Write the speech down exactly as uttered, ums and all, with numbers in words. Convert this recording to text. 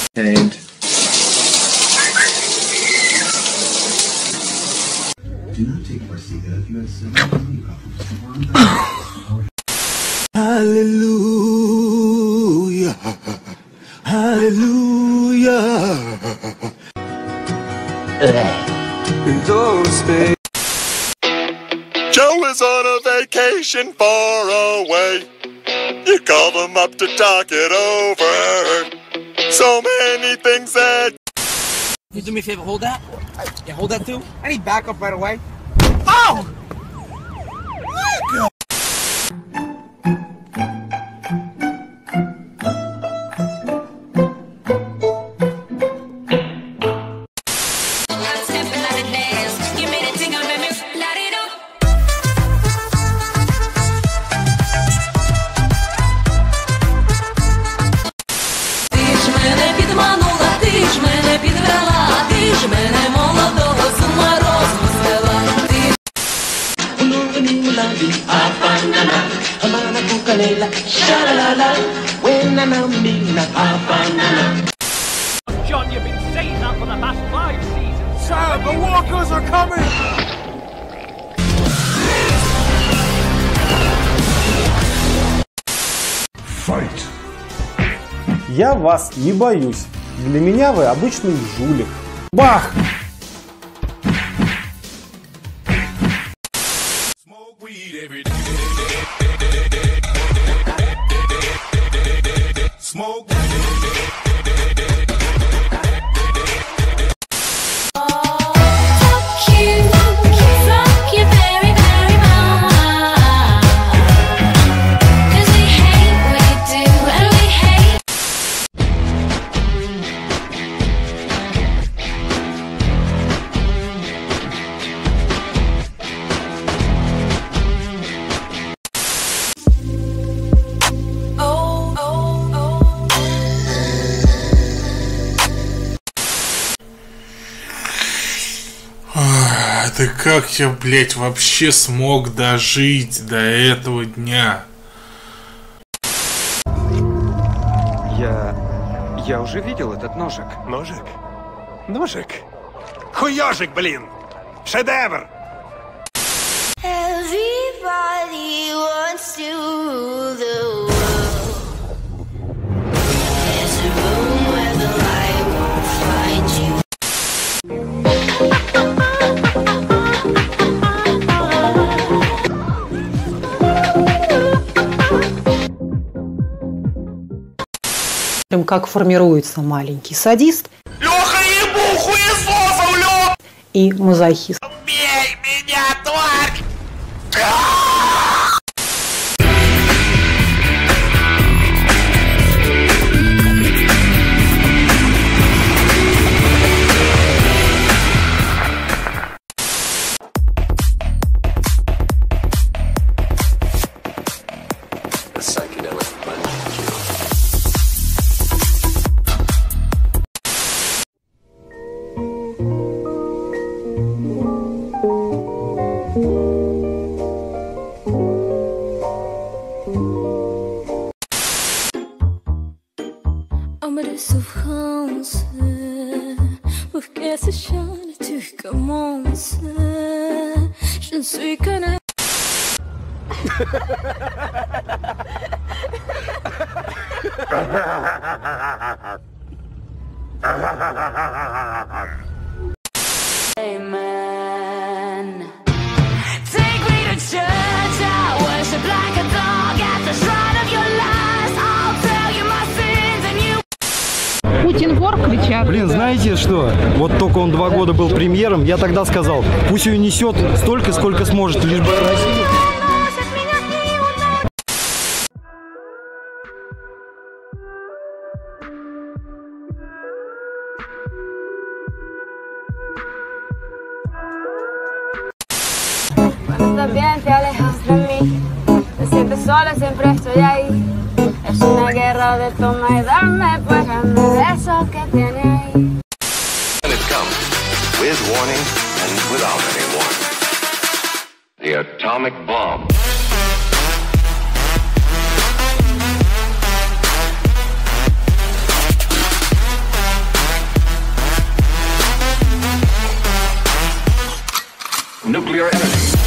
Tamed. Do not take Forxiga if you have several knee problems. Hallelujah. Hallelujah. Joe is on a vacation far away. You call them up to talk it over. So many things that. Can you do me a favor? Hold that. Yeah, hold that too. I need backup right away. Oh! John, you've been saying that for the past five seasons. Sir, the walkers are coming! Fight! Я вас не боюсь. Для меня вы обычный жулик. Бах! Да как я, блять, вообще смог дожить до этого дня? Я... я уже видел этот ножик. Ножик? Ножик? Хуёжик, блин! Шедевр! Everybody wants to rule the world. There's a room where the light won't find you. Как формируется маленький садист. Лёха, ебу, хуесосом, Лёх! И мазохист. Убей меня, тварь! Aimerais souffrance, pour que ce chant tu commences. Je ne suis qu'un. Amen. Take me to church, I worship like a dog at the shrine of your lies. I'll tell you my sins and you. Путин вор, кричат. Блин, знаете что? Вот только он два года был премьером, я тогда сказал, пусть ее несет столько, сколько сможет, лишь бы Россия... También te alejas de mí, te sientes sola, siempre estoy ahí. Es una guerra de toma y darme, pues dame de eso que tiene ahí. And it comes with warning and without any warning. The atomic bomb. nuclear energy.